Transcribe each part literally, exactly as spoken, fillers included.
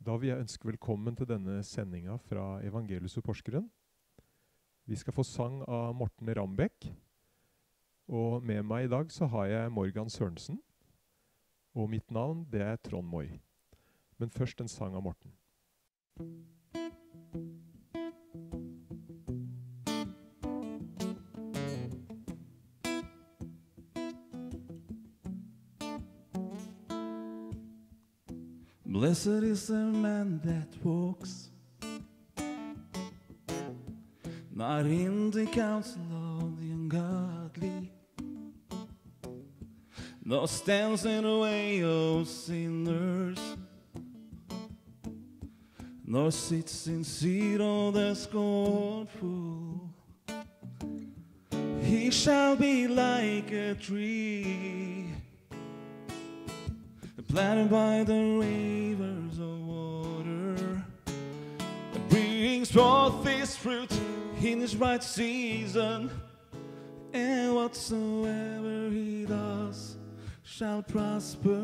Da vil jeg ønske velkommen til denne sendingen fra Evangelius i Porsgrunn. Vi skal få sang av Morten Rambekk, og med meg i dag så har jeg Morgan Sørensen, og mitt navn det er Trond Moi. Men først en sang av Morten. Blessed is the man that walks not in the counsel of the ungodly, nor stands in the way of sinners, nor sits in seat of the scornful. He shall be like a tree planted by the rivers of water, that brings forth his fruit in his right season, and whatsoever he does shall prosper.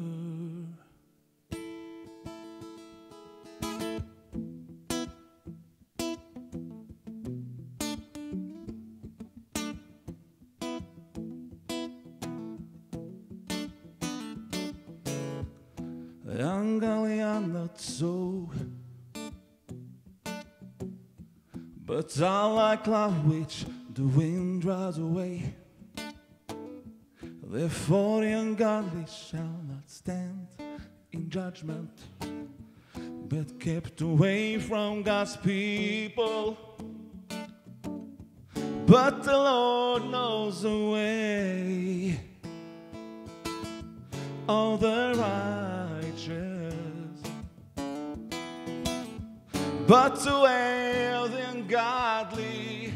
Ungodly are not so, but are like cloud which the wind drives away. Therefore the ungodly shall not stand in judgment, but kept away from God's people. But the Lord knows the way of the righteous, but the way of the ungodly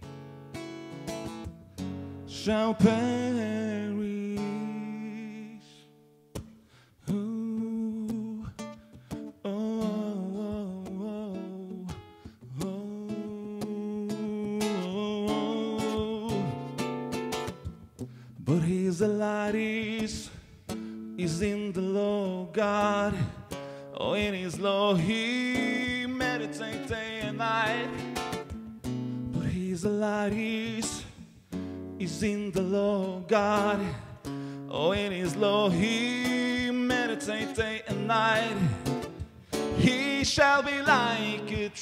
shall perish. Ooh, oh, oh, oh, oh, oh. But his delight is is in the law of God. Oh, in his law he meditates day and night. But his delight is, is in the law of God. Oh, in his law he meditates day and night. He shall be like a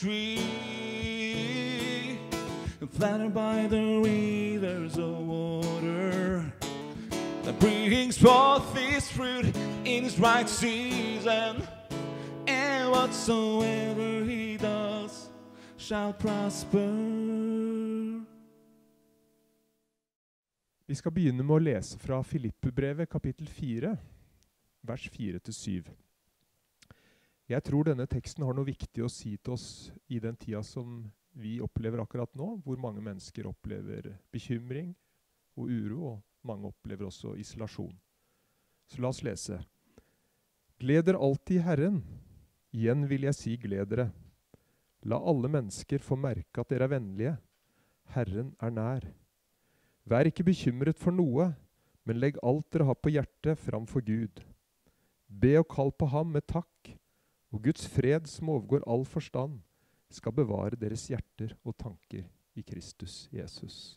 tree planted by the rivers of water, that brings forth his fruit in his right season, and whatsoever he does shall prosper. Vi skal begynne med å lese fra Filippebrevet kapittel fire, vers fire til syv. Jeg tror denne teksten har noe viktig å si til oss i den tida som vi opplever akkurat nå, hvor mange mennesker opplever bekymring og uro, og mange opplever også isolasjon. Så la oss lese. Gled dere alltid i Herren. Igjen vil jeg si gled dere. La alle mennesker få merke at dere er vennlige. Herren er nær. Vær ikke bekymret for noe, men legg alt dere har på hjertet framfor Gud. Be og kall på ham med takk, og Guds fred som overgår all forstand skal bevare deres hjerter og tanker i Kristus Jesus.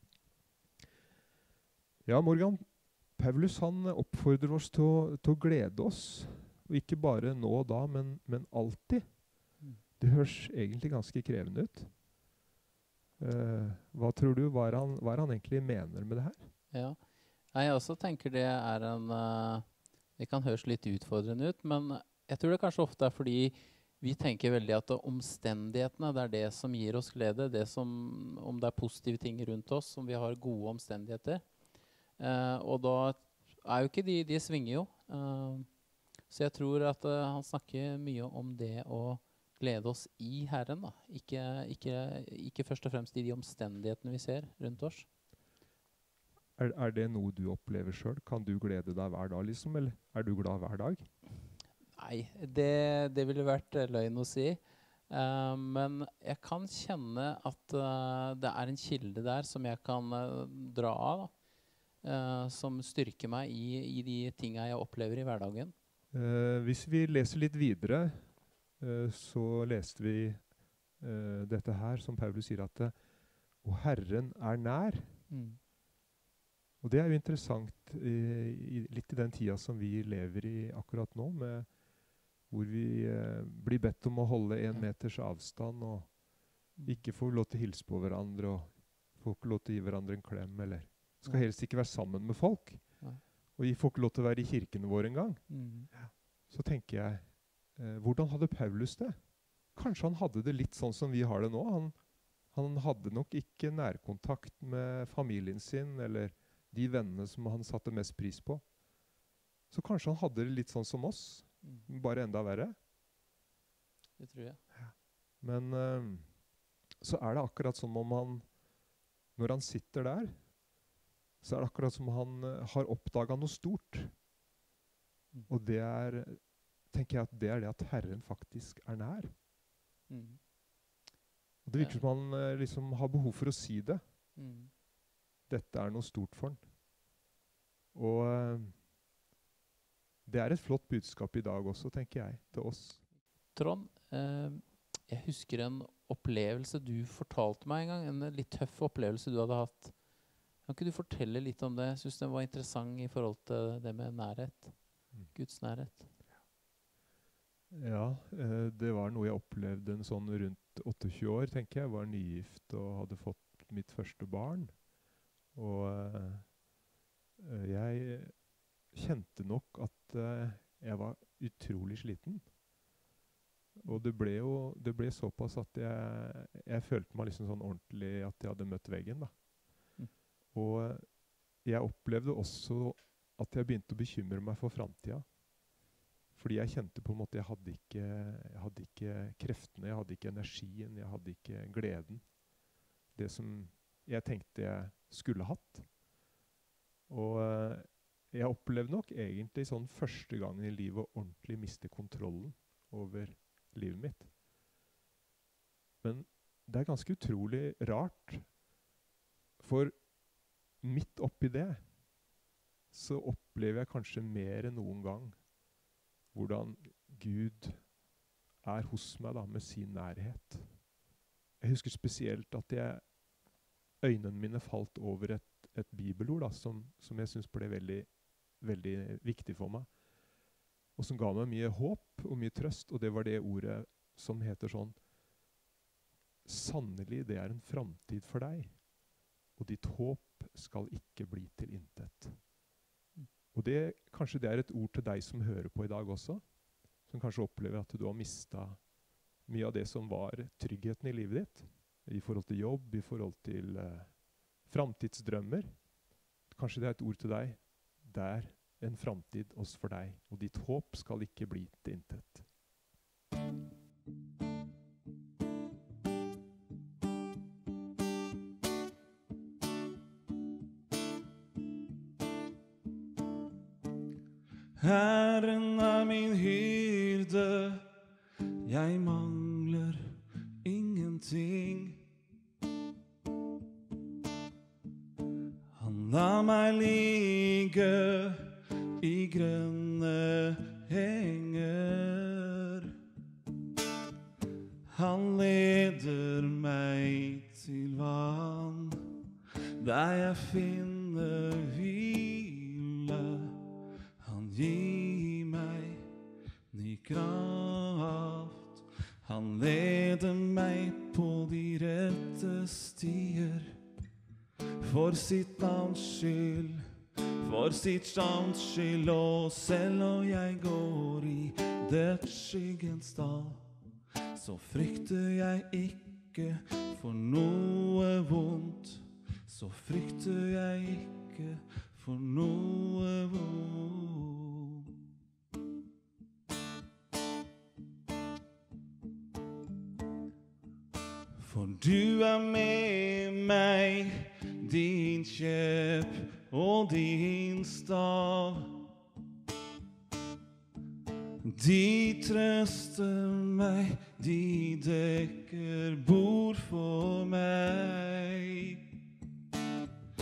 Ja, Morgan, Paulus han oppfordrer oss til å, til å glede oss, og ikke bare nå og da, men, men alltid. Det høres egentlig ganske krevende ut. Uh, hva tror du, hva er, han, hva er han egentlig mener med det her? Ja, jeg også tenker det er en, uh, det kan høres litt utfordrende ut, men jeg tror det kanskje ofte er fordi vi tenker veldig at omstendighetene, det er det som gir oss glede, det som, om det er positive ting rundt oss, om vi har gode omstendigheter. Uh, og da er jo ikke de, de svinger jo. Uh, så jeg tror at uh, han snakker mye om det å glede oss i Herren, da. Ikke, ikke, ikke først og fremst i de omstendighetene vi ser rundt oss. Er, er det noe du opplever selv? Kan du glede deg hver dag, liksom? Eller er du glad hver dag? Nei, det, det ville vært uh, løgn å si. Uh, men jeg kan kjenne at uh, det er en kilde der som jeg kan uh, dra av, da. Uh, som styrker meg i, i de tingene jeg opplever i hverdagen. Uh, hvis vi leser litt videre, eh, så leste vi eh, dette her, som Paulus sier at det, og Herren er nær. Mm. Og det er jo interessant i, i, litt i den tida som vi lever i akkurat nå, med, hvor vi eh, blir bedt om å holde en meters avstand, og ikke får lov til å hilse på hverandre, og får ikke lov til å gi hverandre en klem, eller skal helst ikke være sammen med folk. Nei. Og vi får ikke lov til å være i kirkene våre en gang. Mm. Så tenker jeg, eh, hvordan hadde Paulus det? Kanskje han hadde det litt sånn som vi har det nå. Han, han hadde nok ikke nærkontakt med familien sin, eller de vennene som han satte mest pris på. Så kanskje han hadde det litt sånn som oss, Mm. bare enda verre. Det tror jeg. Men eh, så er det akkurat som om han, når han sitter der, så er det akkurat som han eh, har oppdaget noe stort. Mm. Og det er, tenker jeg at det er det at Herren faktisk er nær. Mm. Og det virker som han eh, liksom har behov for å si det. Mm. Dette er noe stort for han. Og eh, det er et flott budskap i dag også, tenker jeg, til oss. Trond, eh, jeg husker en opplevelse du fortalte meg en gang, en litt tøff opplevelse du hadde hatt. Kan ikke du fortelle litt om det? Jeg synes den var interessant i forhold til det med nærhet. Mm. Guds nærhet. Ja, eh, det var noe jeg opplevde en sånn rundt tjueåtte år, tenker jeg. Jeg var nygift og hadde fått mitt første barn. Og eh, jeg kjente nok at eh, jeg var utrolig sliten. Og det ble jo det ble såpass at jeg, jeg følte meg liksom sånn ordentlig at jeg hadde møtt veggen, da. Mm. Og eh, jeg opplevde også at jeg begynte å bekymre meg for framtida. Fordi jeg kjente på en måte jeg hadde ikke, jeg hadde ikke kreftene, jeg hadde ikke energien, jeg hadde ikke gleden. Det som jeg tenkte jeg skulle hatt. Og eh, jeg opplevde nok egentlig sånn første gangen i livet å ordentlig miste kontrollen over livet mitt. Men det er ganske utrolig rart, for midt oppi det så opplever jeg kanskje mer enn noen gang hvordan Gud er hos meg da, med sin nærhet. Jeg husker spesielt at jeg, øynene mine falt over et, et bibelord da, som, som jeg synes ble veldig, veldig viktig for meg, og som ga meg mye håp og mye trøst, og det var det ordet som heter sånn: sannelig, det er en framtid for deg, og ditt håp skal ikke bli til intet. Og det, kanskje det er et ord til deg som hører på i dag også, som kanskje opplever at du har mistet mye av det som var tryggheten i livet ditt, i forhold til jobb, i forhold til eh, framtidsdrømmer. Kanskje det er et ord til deg. Det er en framtid også for deg, og ditt håp skal ikke bli til intet. Herren er min hyrde, jeg mangler ingenting. Han lar meg ligge i grønne henger. Han leder meg til vann, der jeg finner hvile. Han gir meg ny kraft. Han leder meg på de rette stier. For sitt navns skyld, for sitt navns skyld, og selv når jeg går i dødsskyggens dal, så frykter jeg ikke for noe vondt. Så frykter jeg ikke for noe vondt. For du er med meg, din kjepp og din stav. De trøster meg, de dekker bord for meg.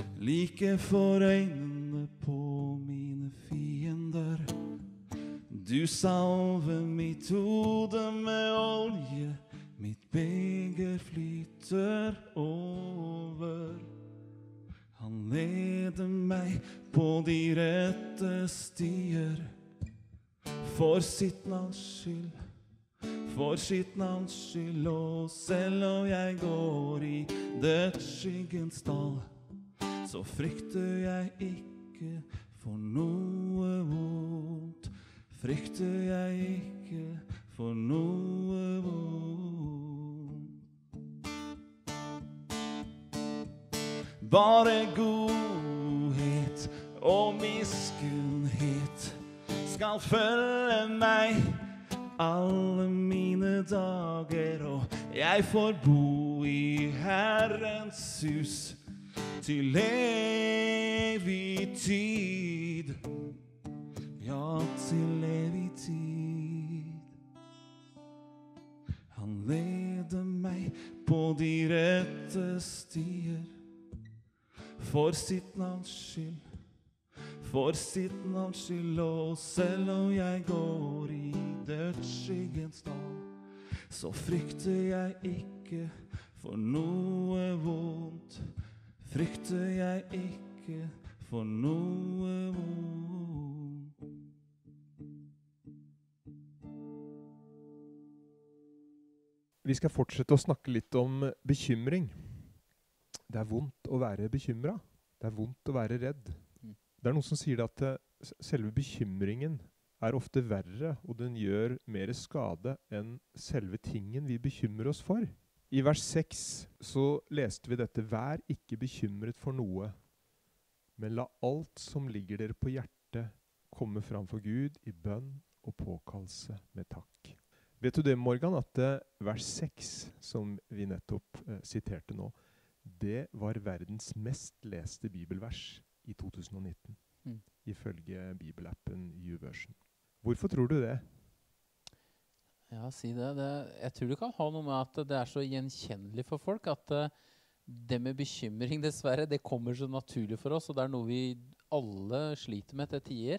Like for øynene på mine fiender. Du Du salver mitt hode med olje, mitt beger flyter over. Han leder meg på de rette stier, for sitt navns skyld, for sitt navns skyld. Og selv om jeg går i dødsskyggens dal, så frykter jeg ikke for noe vondt. Frykter jeg ikke for noe vondt. Bare godhet og miskunnhet skal følge meg alle mine dager, og jeg får bo i Herrens hus til evig tid. Ja, til evig tid. Han leder meg på de rette stier, for sitt navns skyld, for sitt navns skyld. Og selv om jeg går i dødsskyggens dal, så frykter jeg ikke for noe vondt. Frykter jeg ikke for noe vondt. Vi skal fortsette å snakke litt om bekymring. Det er vondt å være bekymret. Det er vondt å være redd. Mm. Det er noen som sier at uh, selve bekymringen er ofte verre, og den gjør mer skade enn selve tingen vi bekymrer oss for. I vers seks så leste vi dette: Vær ikke bekymret for noe, men la alt som ligger dere på hjertet komme fram for Gud i bønn og påkallelse med takk. Vet du det, Morgan, at uh, vers seks, som vi nettopp uh, siterte nå, det var verdens mest leste bibelvers i to tusen og nitten, mm. ifølge bibelappen YouVersion. Hvorfor tror du det? Ja, si det. det. Jeg tror det kan ha noe med at det er så gjenkjennelig for folk, at uh, det med bekymring, dessverre, det kommer så naturlig for oss, og det er noe vi alle sliter med til tider,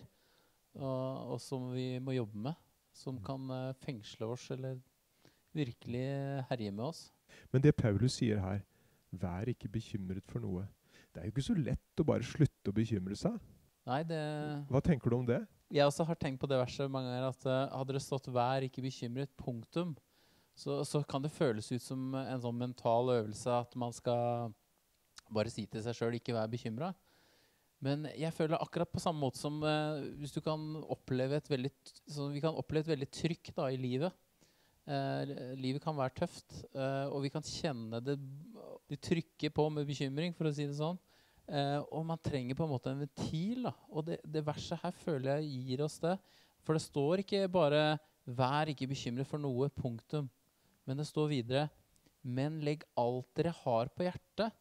og, og som vi må jobbe med, som kan uh, fengsle oss, eller virkelig herje med oss. Men det Paulus sier her, vær ikke bekymret for noe. Det er jo ikke så lett å bare slutte å bekymre seg. Nei, det... Hva tenker du om det? Jeg også har tenkt på det verset mange ganger, at uh, hadde det stått vær ikke bekymret, punktum, så, så kan det føles ut som en sånn mental øvelse at man skal bare si til seg selv, ikke være bekymret. Men jeg føler akkurat på samme måte som uh, hvis du kan oppleve et veldig, så vi kan oppleve et veldig trykk da, i livet. Uh, livet kan være tøft, uh, og vi kan kjenne det, det trykker på med bekymring, for å si det sånn. Uh, og man trenger på en måte en ventil, da. Og det, det verset her føler jeg gir oss det. For det står ikke bare vær ikke bekymret for noe, punktum. Men det står videre, men legg alt dere har på hjertet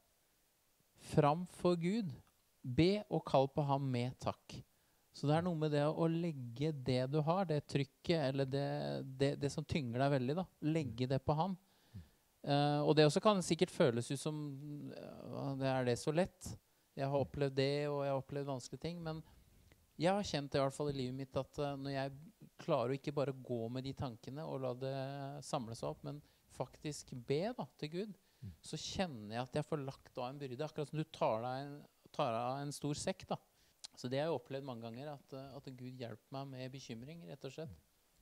fram for Gud. Be og kall på ham med takk. Så det er noe med det å legge det du har, det trykket, eller det, det, det som tynger deg veldig, da. Legge det på ham. Uh, og det også kan sikkert føles ut som uh, det er det så lett. Jeg har opplevd det, og jeg har opplevd vanskelige ting, men jeg har kjent det i hvert fall i livet mitt at uh, når jeg klarer å ikke bare gå med de tankene og la det samle seg opp, men faktisk be da, til Gud, mm. så kjenner jeg at jeg får lagt av en byrde, akkurat som du tar deg en tar av en stor sekk da. Så det har jeg opplevd mange ganger, at, at Gud hjelper meg med bekymring, rett og slett.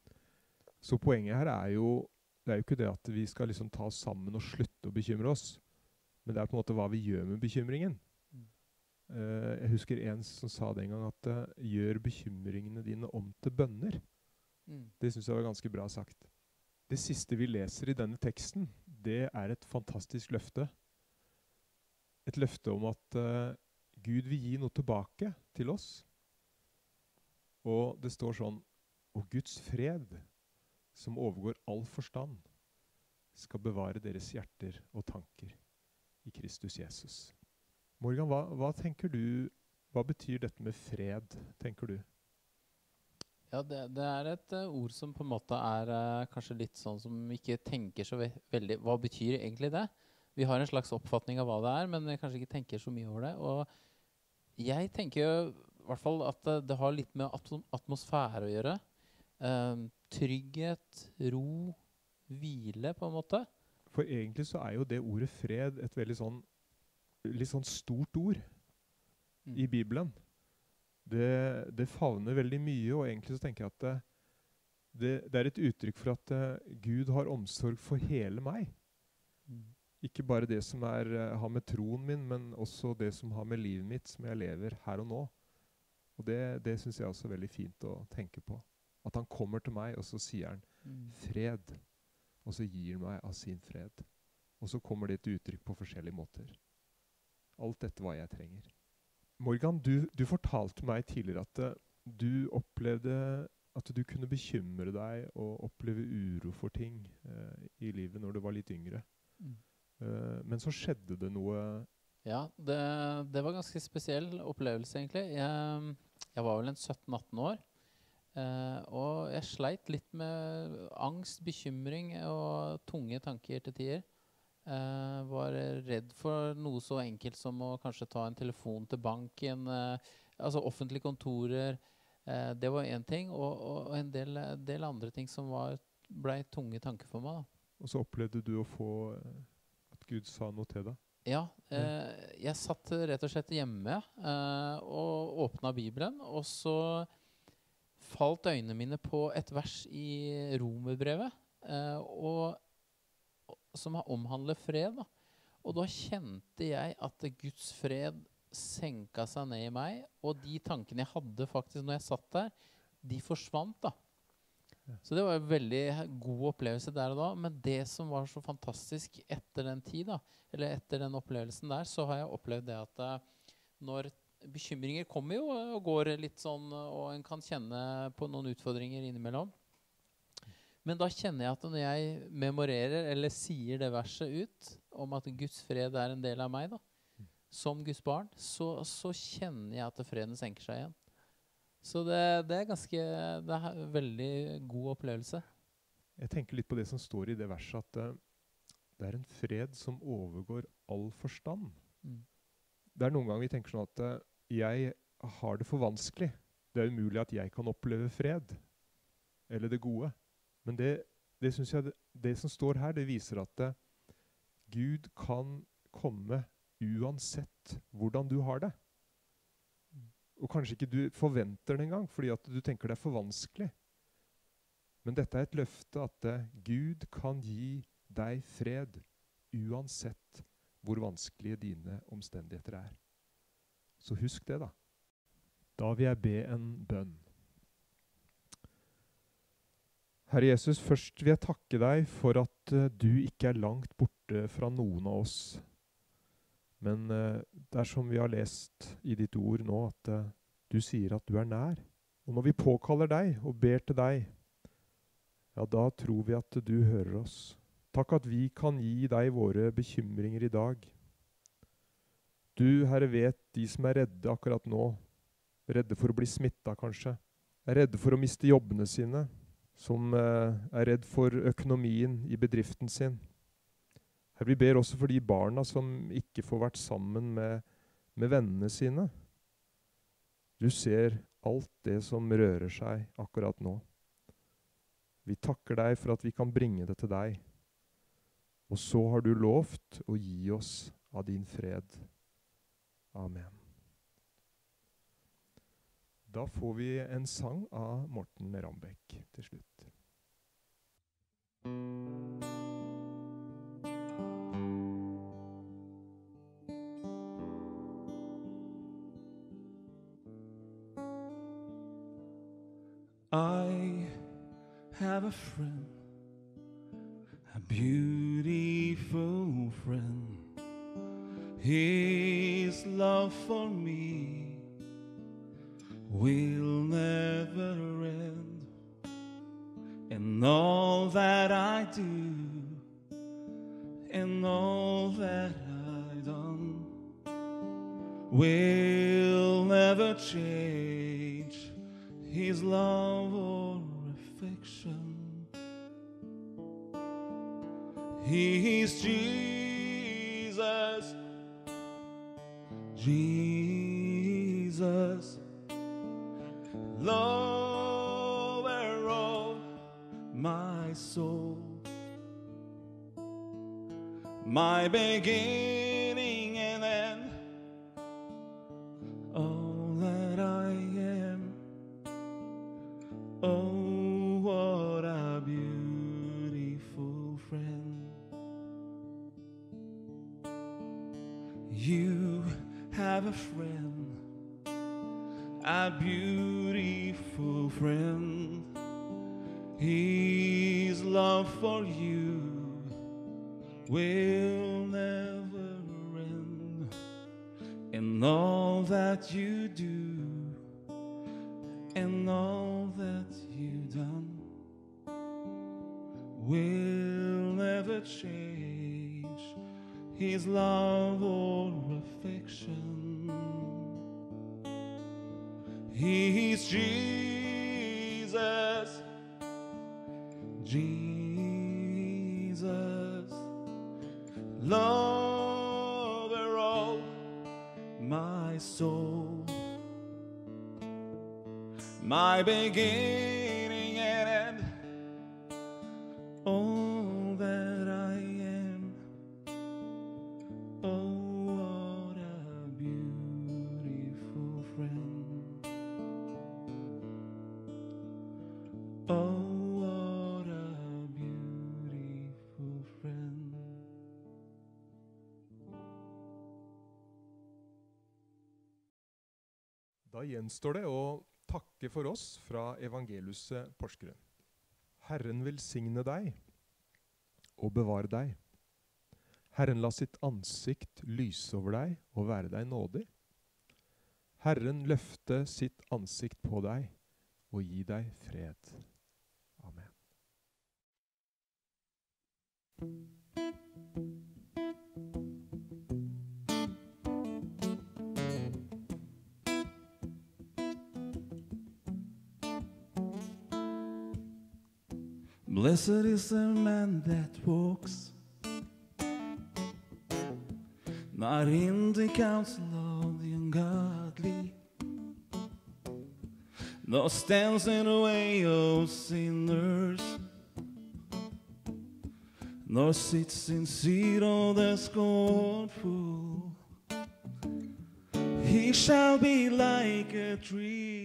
Så poenget her er jo, det er jo ikke det at vi skal liksom ta oss sammen og slutte å bekymre oss, men det er på en måte hva vi gjør med bekymringen. Mm. Uh, jeg husker en som sa det en gang, at uh, gjør bekymringene dine om til bønner. Mm. Det synes jeg var ganske bra sagt. Det siste vi leser i denne teksten, det er et fantastisk løfte. Et løfte om at uh, Gud vil gi noe tilbake til oss. Og det står sånn, og Guds fred, som overgår all forstand, skal bevare deres hjerter og tanker i Kristus Jesus. Morgan, hva, hva tenker du, hva betyr dette med fred, tenker du? Ja, det, det er et uh, ord som på en måte er uh, kanskje litt sånn som ikke tenker så ve veldig, hva betyr egentlig det? Vi har en slags oppfatning av hva det er, men jeg kanskje ikke tenker så mye over det. Og jeg tenker jo i hvert fall at det har litt med atmosfære å gjøre. eh, trygghet, ro, hvile på en måte. For egentlig så er jo det ordet fred et veldig sånn, litt sånn stort ord Mm. i Bibelen. Det, det favner veldig mye, og egentlig så tenker jeg at det, det, det er et uttrykk for at uh, Gud har omsorg for hele meg. Mm. Ikke bare det som er, uh, har med troen min, men også det som har med livet mitt, som jeg lever her og nå. Og det, det synes jeg også er veldig fint å tenke på. At han kommer til meg, og så sier han Mm. fred. Og så gir han meg av sin fred. Og så kommer det til uttrykk på forskjellige måter. Alt dette hva jeg trenger. Morgan, du, du fortalte meg tidligere at uh, du opplevde at du kunne bekymre deg og oppleve uro for ting uh, i livet når du var litt yngre. Mm. Uh, men så skjedde det noe. Ja, det, det var en ganske spesiell opplevelse egentlig. Jeg, jeg var vel en sytten atten år, eh, og jeg sleit litt med angst, bekymring og tunge tanker til tider. Eh, var redd for noe så enkelt som å kanskje ta en telefon til banken, eh, altså offentlige kontorer. Eh, det var en ting, og, og en del, del andre ting som var, ble tunge tanker for meg da. Og så opplevde du å få uh, at Gud sa noe til deg. Ja, eh, jeg satt rett og slett hjemme eh, og åpnet Bibelen, og så falt øynene mine på et vers i Romerbrevet, eh, og, som omhandler fred. Da. Og da kjente jeg at Guds fred senket seg ned i meg, og de tankene jeg hadde faktisk når jeg satt der, de forsvant da. Så det var en veldig god opplevelse der og da, men det som var så fantastisk etter den tid da, eller etter den opplevelsen der, så har jeg opplevd det at uh, når bekymringer kommer jo og går litt sånn, og en kan kjenne på noen utfordringer innimellom. Men da kjenner jeg at når jeg memorerer eller sier det verset ut, om at Guds fred er en del av meg da, som Guds barn, så, så kjenner jeg at freden senker seg igjen. Så det, det er ganske, det er en veldig god opplevelse. Jeg tenker litt på det som står i det verset, at uh, det er en fred som overgår all forstand. Mm. Det er noen ganger vi tenker sånn at uh, jeg har det for vanskelig. Det er umulig at jeg kan oppleve fred, eller det gode. Men det, det synes jeg, det, det som står her, det viser at uh, Gud kan komme uansett hvordan du har det. Og kanskje ikke du forventer det engang, fordi at du tenker det er for vanskelig. Men dette er et løfte at uh, Gud kan gi deg fred, uansett hvor vanskelige dine omstendigheter er. Så husk det da. Da vil jeg be en bønn. Herre Jesus, først vil jeg takke deg for at uh, du ikke er langt borte fra noen av oss. Men uh, dersom vi har lest i ditt ord nå at uh, du sier at du er nær, og når vi påkaller deg og ber til deg, ja, da tror vi at du hører oss. Takk at vi kan gi deg våre bekymringer i dag. Du, Herre, vet de som er redde akkurat nå, redde for å bli smittet kanskje, er redde for å miste jobbene sine, som uh, er redd for økonomien i bedriften sin. Herre, vi ber også for de barna som ikke får vært sammen med, med vennene sine. Du ser alt det som rører seg akkurat nå. Vi takker deg for at vi kan bringe det til deg. Og så har du lovt å gi oss av din fred. Amen. Da får vi en sang av Morten Rambekk til slutt. I have a friend, a beautiful friend. His love for me will never end. And all that I do, and all that I done, will never change His love or affection. He is Jesus, Jesus, lover of my soul, my beginning and end, all that I am. Oh, what a beautiful friend. You have a friend, a beautiful friend. His love for you will never end, and all that you do and all that you've done will never change his love or affection. He is Jesus, Jesus, lover of my soul, my beginning and end, all that I am. Oh, what a beautiful friend. Oh, what a beautiful friend. Da gjenstår det å takke for oss fra Evangeliuset Porsgrunn. Herren velsigne deg og bevare deg. Herren la sitt ansikt lyse over deg og være deg nådig. Herren løfte sitt ansikt på deg og gi deg fred. Amen. Blessed is the man that walks not in the counsel of the ungodly, nor stands in the way of sinners, nor sits in seat of the scornful. He shall be like a tree